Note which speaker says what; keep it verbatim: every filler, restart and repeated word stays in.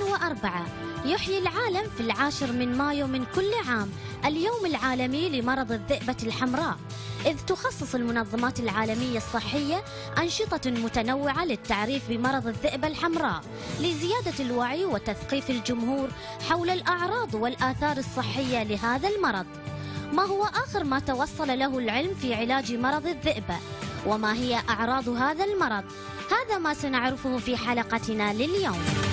Speaker 1: وأربعة يحيي العالم في العاشر من مايو من كل عام اليوم العالمي لمرض الذئبة الحمراء، إذ تخصص المنظمات العالمية الصحية أنشطة متنوعة للتعريف بمرض الذئبة الحمراء لزيادة الوعي وتثقيف الجمهور حول الأعراض والآثار الصحية لهذا المرض. ما هو آخر ما توصل له العلم في علاج مرض الذئبة؟ وما هي أعراض هذا المرض؟ هذا ما سنعرفه في حلقتنا لليوم.